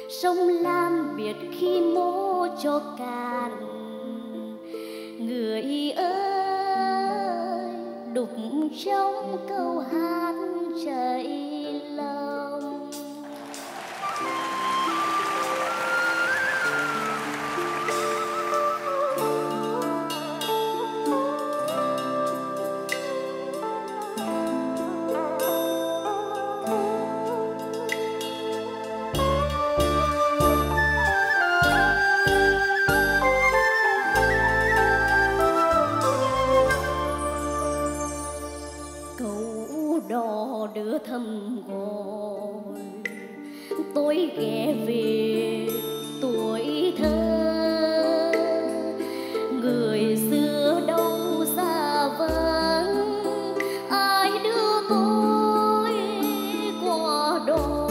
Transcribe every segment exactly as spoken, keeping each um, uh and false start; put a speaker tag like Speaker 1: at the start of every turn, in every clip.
Speaker 1: sông Lam biệt khi mô cho cạn. Người ơi đục trong câu hát chảy lòng. Đò đưa thầm gọi tôi ghé về tuổi thơ, người xưa đâu xa vắng, ai đưa tôi qua đò.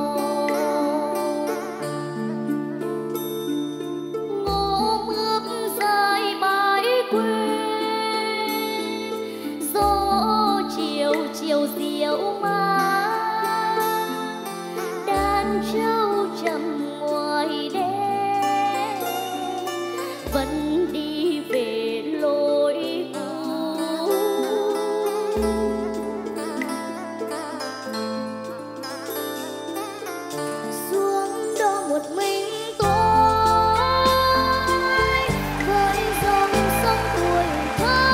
Speaker 1: Ngô bước dài bãi quê, gió chiều chiều diệu mát, đàn trâu trầm ngoài đê vẫn đi về lối cũ. Xuống đó một mình tôi với dòng sông tuổi thơ.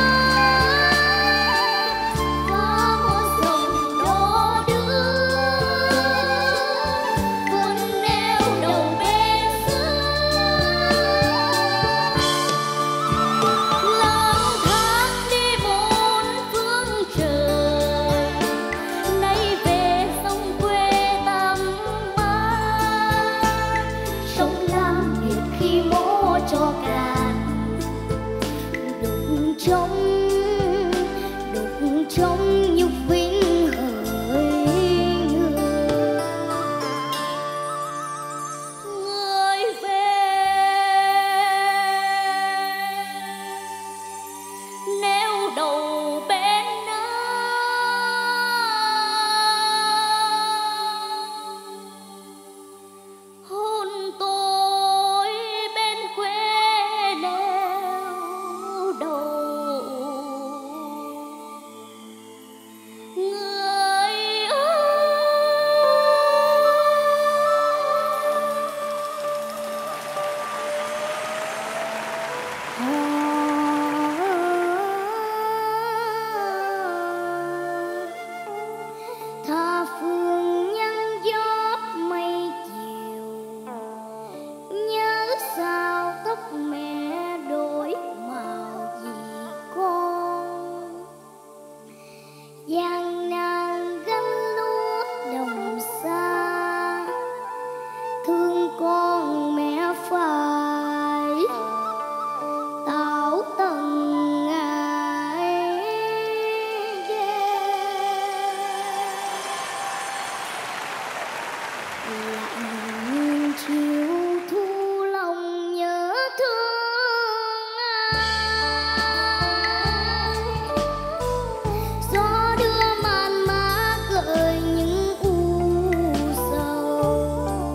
Speaker 1: Cho cạn đục trong đục trong nhục vinh hỡi người. Người về neo đầu bên nào, hôn tôi bên quê neo đầu. Người ơi tha phương nhân gió mây chiều, nhớ sao tóc mẹ đổi màu vì con. Gian nan gánh lúa đồng xa, thương con mẹ phải tạo tầng ai lạnh chiều thu lòng nhớ thương ai. Gió đưa màn má gợi những u sầu,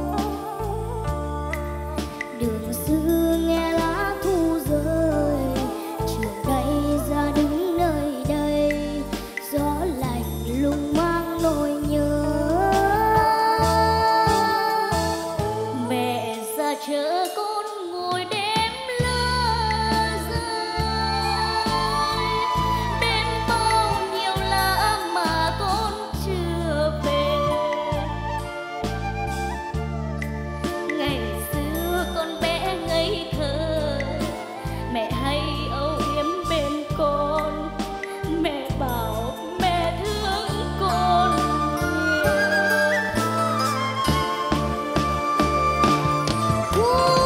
Speaker 1: đường xưa nghe lá thu rơi, chiều đây ra đứng nơi đây, gió lạnh lùng mang nỗi nhớ. Mẹ ra chợ con ngồi đêm lơ rơi, bên bao nhiêu lá mà con chưa về. Ngày xưa con bé ngây thơ, mẹ hay âu yếm bên con, mẹ bảo mẹ thương con nhiều.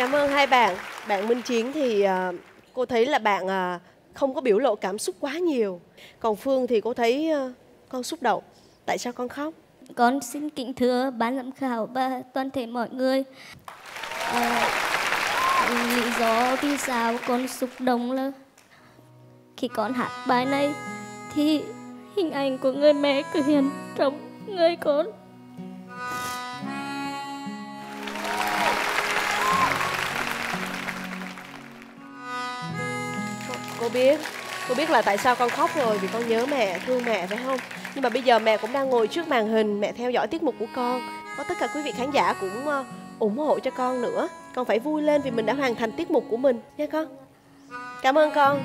Speaker 2: Cảm ơn hai bạn. Bạn Minh Chiến thì uh, cô thấy là bạn uh, không có biểu lộ cảm xúc quá nhiều. Còn Phương thì cô thấy uh, con xúc động. Tại sao con khóc?
Speaker 1: Con xin kính thưa ban giám khảo và toàn thể mọi người. À, lý do vì sao con xúc động là khi con hát bài này thì hình ảnh của người mẹ cứ hiện trong người con.
Speaker 2: Cô biết, cô biết là tại sao con khóc rồi, vì con nhớ mẹ, thương mẹ phải không? Nhưng mà bây giờ mẹ cũng đang ngồi trước màn hình, mẹ theo dõi tiết mục của con. Có tất cả quý vị khán giả cũng uh, ủng hộ cho con nữa. Con phải vui lên vì mình đã hoàn thành tiết mục của mình nha con. Cảm ơn con.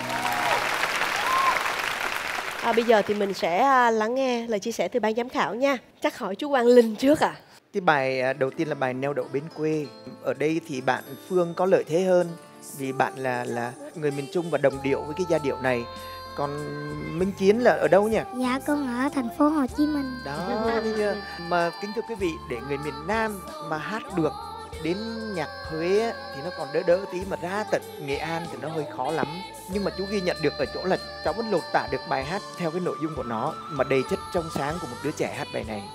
Speaker 2: À, bây giờ thì mình sẽ uh, lắng nghe lời chia sẻ từ ban giám khảo nha. Chắc hỏi chú Quang Linh trước à?
Speaker 3: Cái bài đầu tiên là bài Neo Đậu Bến Quê. Ở đây thì bạn Phương có lợi thế hơn vì bạn là là người miền Trung và đồng điệu với cái giai điệu này. Còn Minh Chiến là ở đâu nhỉ?
Speaker 1: Dạ con ở thành phố Hồ Chí Minh.
Speaker 3: Đó, mà kính thưa quý vị, để người miền Nam mà hát được đến nhạc Huế thì nó còn đỡ đỡ tí, mà ra tận Nghệ An thì nó hơi khó lắm. Nhưng mà chú ghi nhận được ở chỗ là cháu vẫn lột tả được bài hát theo cái nội dung của nó, mà đầy chất trong sáng của một đứa trẻ hát bài này.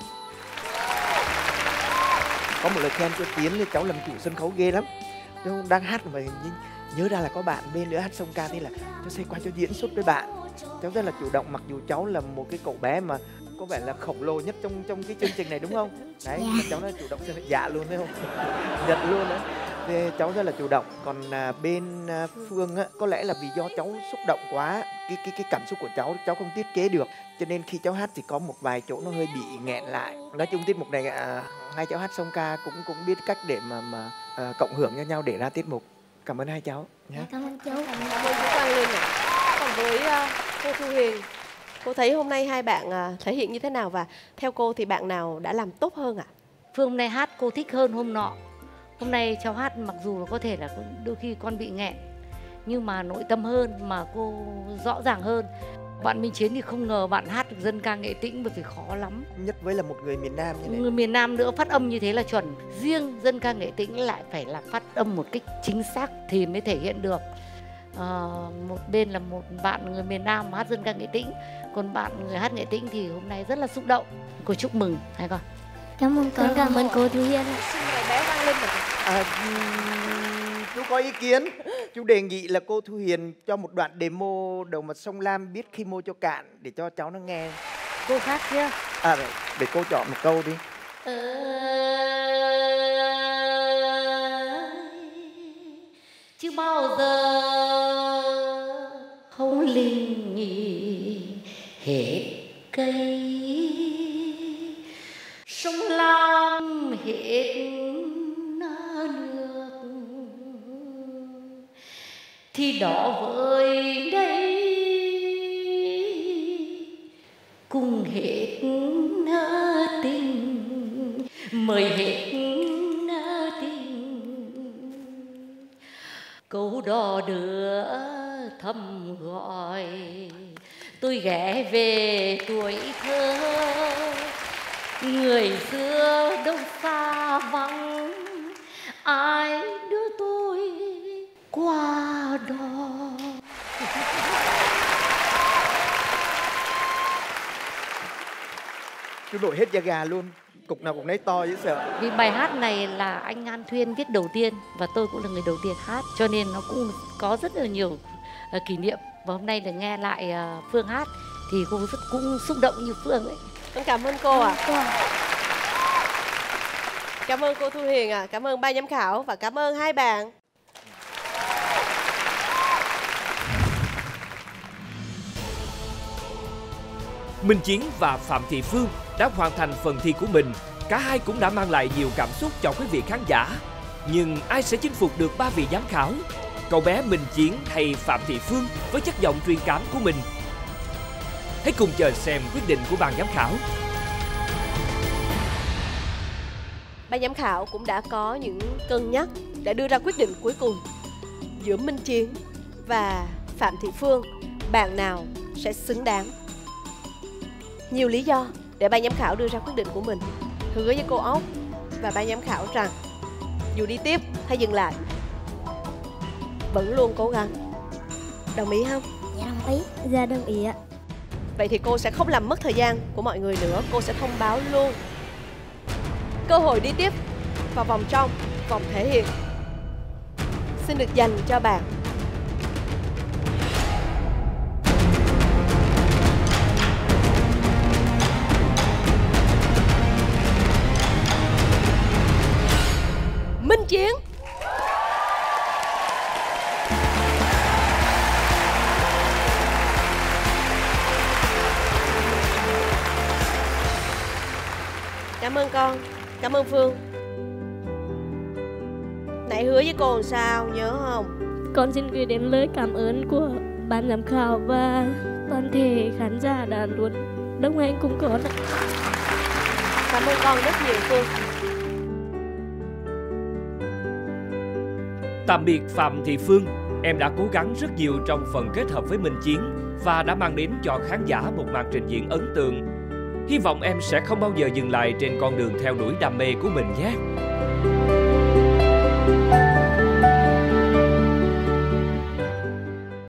Speaker 3: Có một lời khen cho Tiến thì cháu làm chủ sân khấu ghê lắm. Cháu đang hát mà nhớ ra là có bạn bên nữa hát song ca, thế là cháu sẽ qua cho diễn xuất với bạn. Cháu rất là chủ động, mặc dù cháu là một cái cậu bé mà có vẻ là khổng lồ nhất trong trong cái chương trình này, đúng không? Đấy,
Speaker 1: dạ.
Speaker 3: Cháu nói chủ động sẽ dạ luôn đấy không? Giật luôn đấy. Thì cháu rất là chủ động. Còn à, bên à, Phương á, có lẽ là vì do cháu xúc động quá, cái cái cái cảm xúc của cháu cháu không tiết chế được, cho nên khi cháu hát thì có một vài chỗ nó hơi bị nghẹn lại. Nói chung tiết mục này à, hai cháu hát song ca cũng cũng biết cách để mà mà à, cộng hưởng cho nhau để ra tiết mục. Cảm ơn hai cháu nhé.
Speaker 1: Dạ, cảm ơn chú.
Speaker 2: Cảm ơn chú Quang Linh ạ. Còn với uh, cô Thu Huyền, cô thấy hôm nay hai bạn uh, thể hiện như thế nào, và theo cô thì bạn nào đã làm tốt hơn ạ?
Speaker 4: Phương hôm nay hát cô thích hơn hôm nọ. Hôm nay cháu hát mặc dù là có thể là đôi khi con bị nghẹn, nhưng mà nội tâm hơn, mà cô rõ ràng hơn. Bạn Minh Chiến thì không ngờ bạn hát được dân ca Nghệ Tĩnh, bởi vì khó lắm.
Speaker 3: Nhất với là một người miền Nam như này.
Speaker 4: Người miền Nam nữa, phát âm như thế là chuẩn. Riêng dân ca Nghệ Tĩnh lại phải là phát âm một cách chính xác thì mới thể hiện được. À, một bên là một bạn người miền Nam mà hát dân ca Nghệ Tĩnh, còn bạn người hát Nghệ Tĩnh thì hôm nay rất là xúc động. Cô chúc mừng hai con.
Speaker 1: Cảm ơn con, cảm ơn cô Thu Hiền.
Speaker 2: Xin mời bé Quang Linh ạ.
Speaker 3: À, chú có ý kiến. Chú đề nghị là cô Thu Hiền cho một đoạn demo Đầu Mặt Sông Lam biết khi mô cho cạn để cho cháu nó nghe.
Speaker 4: Cô khác chưa?
Speaker 3: À để, để cô chọn một câu đi.
Speaker 4: Chứ bao giờ không linh nhỉ hết cây, sông Lam hết nước, thì đó với đây cùng hết tình, mời hết tình. Câu đò đưa thầm gọi tôi ghé về tuổi thơ, người xưa đâu xa vắng, ai đưa tôi qua đò.
Speaker 3: Chú nổi hết da gà luôn. Cục nào cũng nấy to chứ sợ.
Speaker 4: Vì bài hát này là anh An Thuyên viết đầu tiên, và tôi cũng là người đầu tiên hát, cho nên nó cũng có rất là nhiều uh, kỷ niệm. Và hôm nay được nghe lại uh, Phương hát thì cô rất cũng xúc động như Phương ấy.
Speaker 2: Con cảm ơn cô ạ. À. Cảm ơn cô Thu Huyền ạ. À. Cảm ơn ban giám khảo và cảm ơn hai bạn.
Speaker 5: Minh Chiến và Phạm Thị Phương đã hoàn thành phần thi của mình. Cả hai cũng đã mang lại nhiều cảm xúc cho quý vị khán giả. Nhưng ai sẽ chinh phục được ba vị giám khảo? Cậu bé Minh Chiến hay Phạm Thị Phương với chất giọng truyền cảm của mình? Hãy cùng chờ xem quyết định của ban giám khảo.
Speaker 2: Ban giám khảo cũng đã có những cân nhắc để đưa ra quyết định cuối cùng giữa Minh Chiến và Phạm Thị Phương. Bạn nào sẽ xứng đáng? Nhiều lý do để ban giám khảo đưa ra quyết định của mình. Hứa với cô Ốc và ban giám khảo rằng dù đi tiếp hay dừng lại vẫn luôn cố gắng. Đồng ý không?
Speaker 1: Dạ đồng ý. Dạ đồng ý ạ.
Speaker 2: Vậy thì cô sẽ không làm mất thời gian của mọi người nữa. Cô sẽ thông báo luôn cơ hội đi tiếp vào vòng trong, vòng thể hiện xin được dành cho bạn Minh Chiến. Cảm ơn con. Cảm ơn Phương. Nãy hứa với cô làm sao, nhớ không?
Speaker 1: Con xin gửi đến lời cảm ơn của ban giám khảo và toàn thể khán giả đã luôn đồng hành cùng con ạ.
Speaker 2: Cảm ơn con rất nhiều Phương.
Speaker 5: Tạm biệt Phạm Thị Phương, em đã cố gắng rất nhiều trong phần kết hợp với Minh Chiến và đã mang đến cho khán giả một màn trình diễn ấn tượng. Hy vọng em sẽ không bao giờ dừng lại trên con đường theo đuổi đam mê của mình nhé.